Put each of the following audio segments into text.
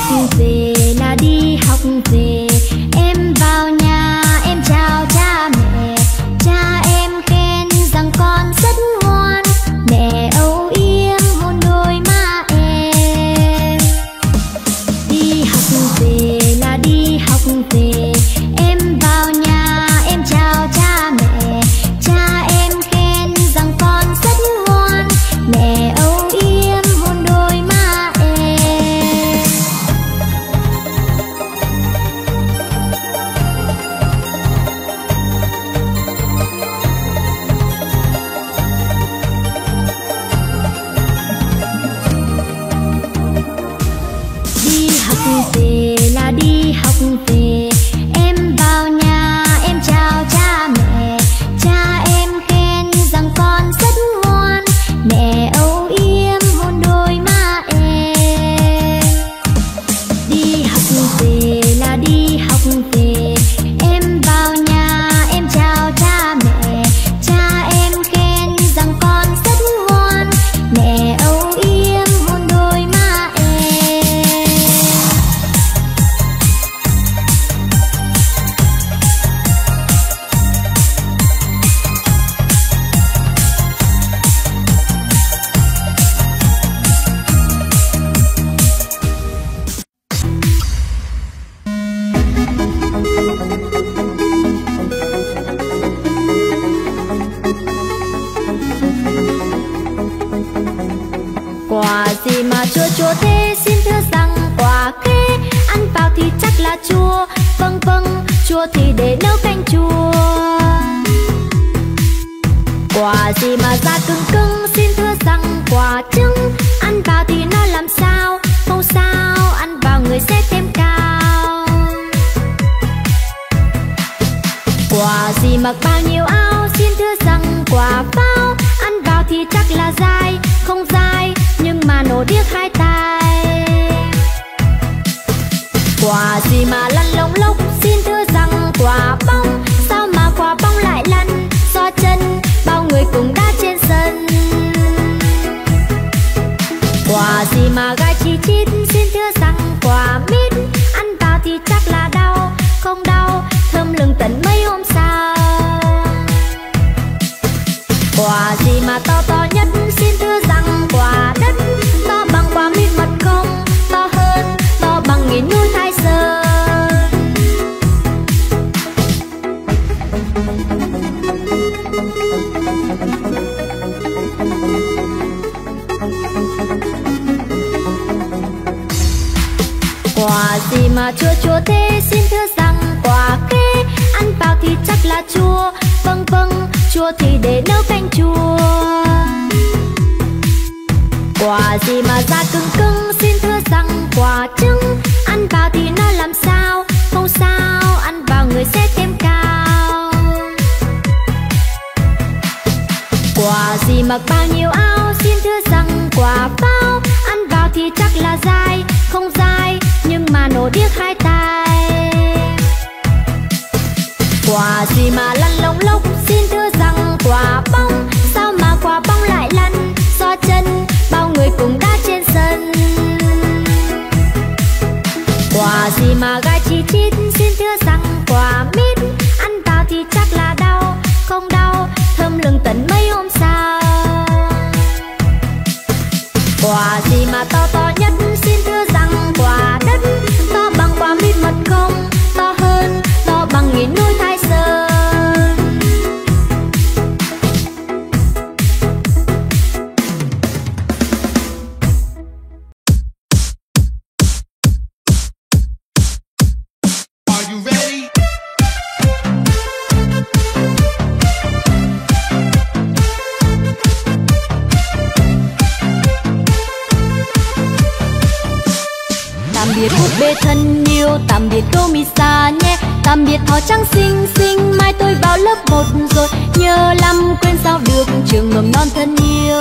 về là đi học về, em vào nhà em chào cha mẹ. Cha em khen rằng con rất ngoan, mẹ âu yếm hôn đôi má em. Đi học về là đi học về, em vào nhà em chào cha mẹ. Cha em khen rằng con rất ngoan, mẹ âu yếm hôn đôi má em. Đi học về là đi học về, em vào nhà em chào cha mẹ. Cha em khen rằng con rất ngoan, mẹ âu yếm hôn đôi má em. Đi học về là đi học về, em vào nhà em chào cha mẹ. Cha em khen rằng con rất ngoan, mẹ âu yếm hôn đôi má em. Quả gì mà chua chua thế, xin thưa rằng quả khế. Ăn vào thì chắc là chua, vâng vâng, chua thì để nấu canh chua. Quả gì mà da cứng cứng, xin thưa rằng quả trứng. Ăn vào thì nó làm sao, không sao, ăn vào người sẽ thêm cao. Quả gì mặc bao nhiêu áo, xin thưa rằng quả pháo. Ăn vào thì chắc là dai, không dai, nhưng mà nổ điếc hai tai. Quả gì mà lăn lông lốc, xin thưa rằng quả bóng. Sao mà quả bóng lại lăn, do chân, bao người cùng đá trên sân. Quả gì mà gai chi chít, xin thưa rằng quả mít. Ăn vào thì chắc là đau, không đau, thơm lừng tận mấy hôm sau. Quả gì mà to to nhất, xin thưa rằng quả đất. To bằng quả mít mật không, to hơn, to bằng nghìn núi Thái Sơn. Quả gì mà chua chua thế, xin thưa rằng quả khế. Ăn vào thì chắc là chua, vâng vâng, chua thì để nấu canh chua. Quả gì mà da cứng cứng, xin thưa rằng quả trứng. Ăn vào thì nó làm sao, không sao, ăn vào người sẽ thêm cao. Quả gì mặc bao nhiêu áo, xin thưa rằng quả pháo. Ăn vào thì chắc là dai, không dai, nhưng mà nổ điếc hai tai. Quả gì mà lăn lông lốc, xin thưa rằng quả bóng. Sao mà quả bóng lại lăn, do chân, bao người cùng đá trên sân. Quả gì mà gai chi chít, xin thưa rằng quả mít. Ăn vào thì chắc là đau, không đau, thơm lừng tận mấy hôm sau. Quả gì mà to to nhất, xin thưa rằng quả đất. To bằng quả mít mật không, to hơn, to bằng nghìn núi Thái Sơn. Tạm biệt búp bê thân yêu, tạm biệt cô Misa nhé. Tạm biệt thỏ trắng xinh xinh, mai tôi vào lớp 1 rồi. Nhớ lắm quên sao được trường mầm non thân yêu.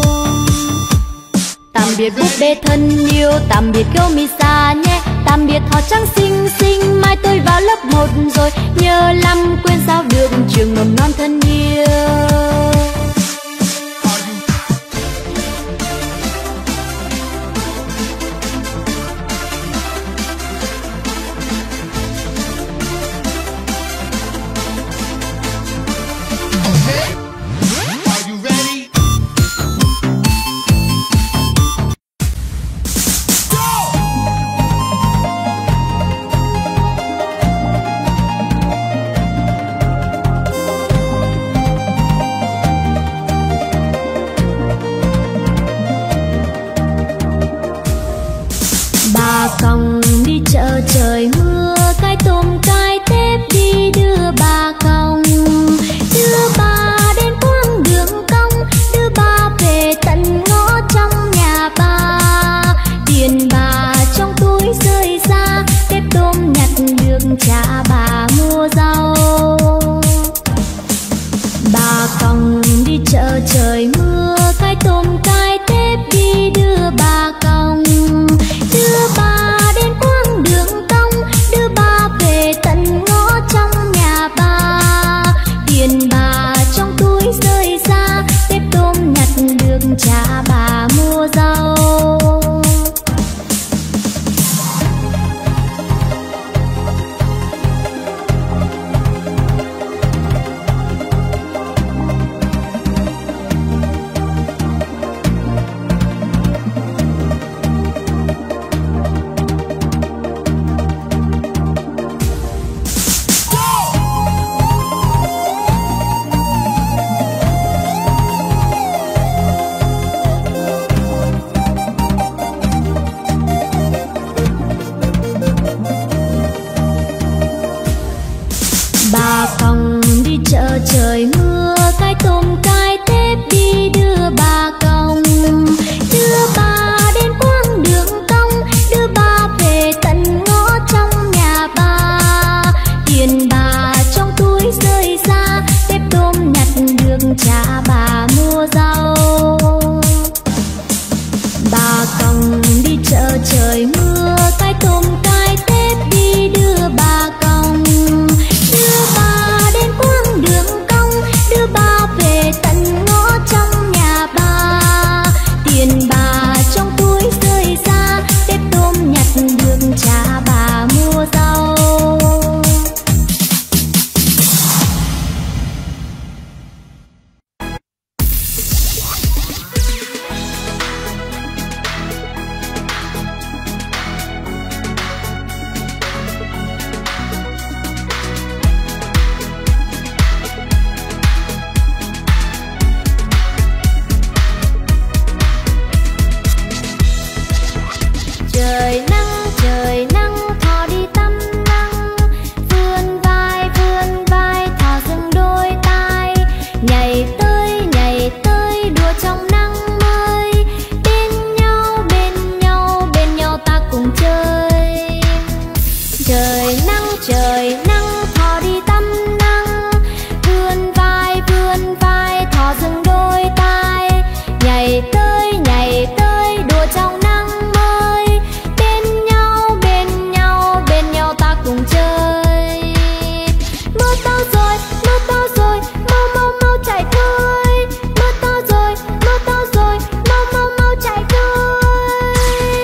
Tạm biệt búp bê thân yêu, tạm biệt cô Misa nhé. Tạm biệt thỏ trắng xinh xinh, mai tôi vào lớp 1 rồi. Nhớ lắm quên sao được trường mầm non thân yêu. đi chợ trời mưa, cái tôm cái tép đi đưa bà còng, đưa bà đến quãng đường cong, đưa bà về tận ngõ trong nhà bà. Tiền bà trong túi rơi ra, tép tôm nhặt được trả bà mua rau. Bà còng đi chợ trời mưa, cái tôm cái tép đi đưa bà còng, đưa bà đến quãng đường cong, đưa bà về tận ngõ trong nhà bà. Tiền bà trong túi rơi ra, tép tôm nhặt được trả bà mua rau. Bà còng đi chợ trời mưa, cái tôm cái tép đi đưa bà còng, đưa bà đến quãng đường cong, đưa bà về tận ngõ trong nhà bà. Tiền bà trong túi rơi ra, tép tôm nhặt được trả bà mua rau. Bà còng đi chợ trời mưa, cái tôm cái tép đi đưa bà còng, đưa bà đến quãng đường cong, đưa bà về tận ngõ trong nhà bà. Tiền bà trong túi rơi ra, tép tôm nhặt được trả bà mua rau. Trời nắng thò đi tắm nắng, vươn vai thò dừng đôi tai, nhảy tới đùa trong nắng mới, bên nhau ta cùng chơi. Trời nắng thò đi tắm nắng, vươn vai thò dừng đôi tai, nhảy tới đùa trong nắng mới, bên nhau ta cùng chơi. Mưa to rồi, mau chạy thôi. Mưa to rồi, mau chạy thôi.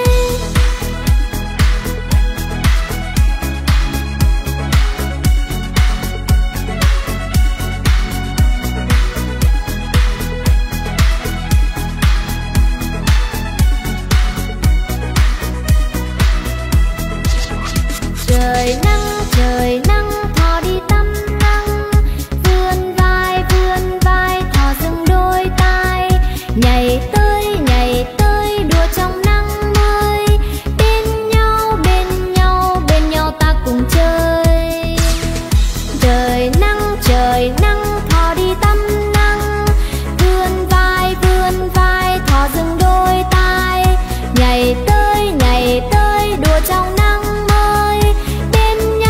Trời nắng thò đi tắm nắng, vươn vai thò dừng đôi tai, nhảy tới đùa trong nắng mới, bên nhau ta cùng chơi. Trời nắng thò đi tắm nắng, vươn vai thò dừng đôi tai, nhảy tới đùa trong nắng mới, bên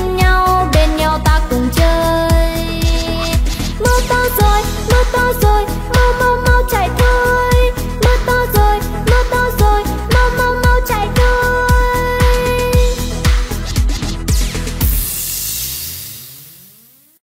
nhau ta cùng chơi. Mưa to rồi,